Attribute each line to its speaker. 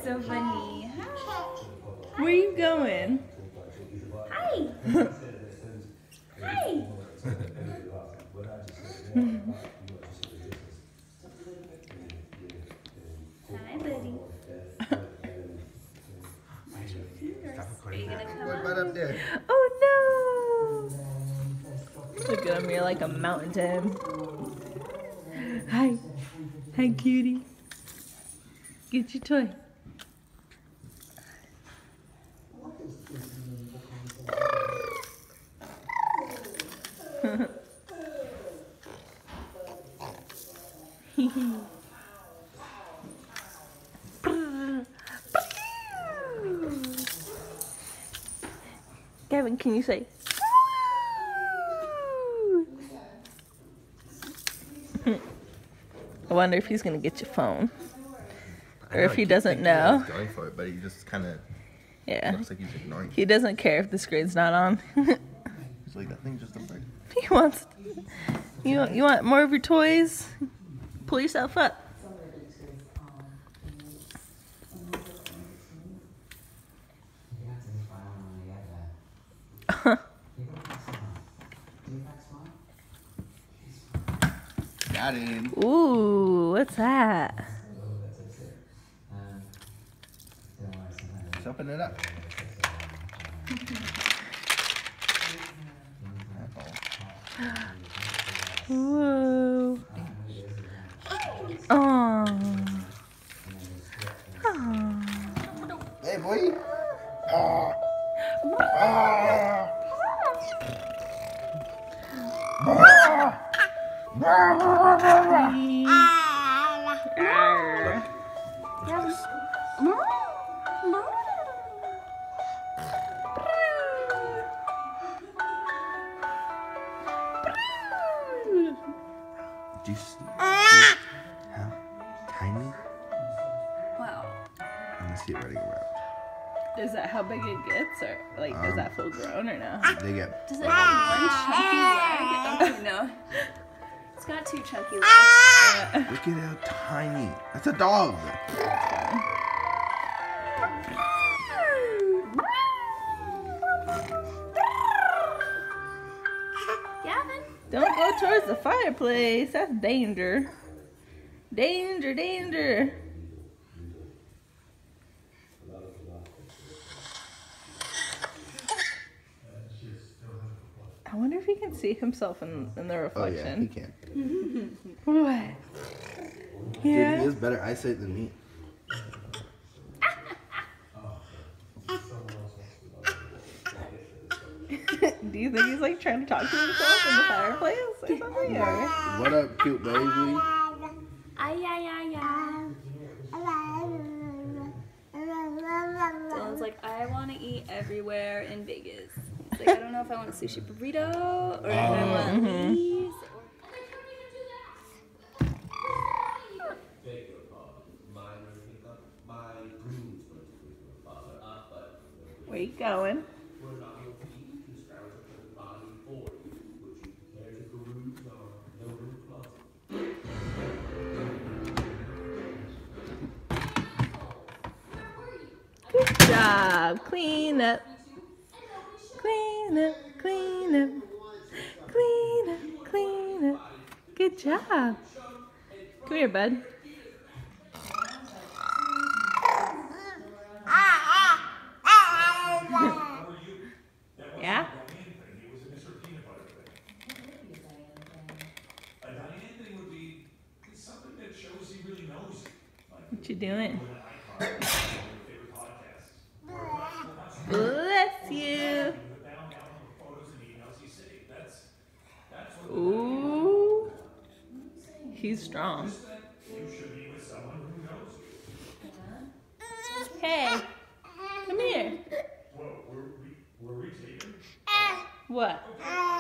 Speaker 1: so funny.
Speaker 2: Where are you going?
Speaker 1: Hi. Hi. Hi, buddy. Are you gonna come
Speaker 3: What about up there?
Speaker 2: Oh no! Look at him, you're like a mountain. Hi. Hi, cutie. Get your toy. Gavin, can you say? I wonder if he's gonna get your phone, or if he doesn't know.
Speaker 3: He's going for it, but he just kind of looks like he's ignoring it.
Speaker 2: He doesn't care if the screen's not on.
Speaker 3: He's like, that thing's just a bird.
Speaker 2: He wants. You want more of your toys? Pull yourself up.
Speaker 3: Got him.
Speaker 2: Ooh, what's that?
Speaker 3: Let's open it up.
Speaker 2: Whoa. Oh.
Speaker 3: Hey, boy. Ah. Ah. Do you see how tiny?
Speaker 1: Wow.
Speaker 3: I'm gonna see it running around.
Speaker 2: Is that how big it gets, or like does that full grown or no?
Speaker 3: They get.
Speaker 1: Does it have one chunky leg? Okay, no. It's got two chunky legs.
Speaker 3: Look at how tiny. That's a dog.
Speaker 1: Gavin?
Speaker 2: Don't go towards the fireplace. That's danger. Danger, danger. I wonder if he can see himself in the
Speaker 3: Oh yeah, he
Speaker 2: reflection.
Speaker 3: can.
Speaker 2: What?
Speaker 3: Dude,
Speaker 2: Yeah.
Speaker 3: he has better eyesight than me.
Speaker 2: Do you think he's like trying to talk to himself in the fireplace or something? Or?
Speaker 3: What up, cute baby?
Speaker 1: Ay, ay, ay, ay. Dylan's like, I want to eat everywhere in Vegas. He's like, I don't know if I want a sushi burrito or if I want these.
Speaker 2: Where you going? Good job. Clean up. Clean up, clean up. Clean up, clean up. Good job. Come here, bud. Yeah? What you doing? Bless you. Ooh. He's strong. Hey, come here. What?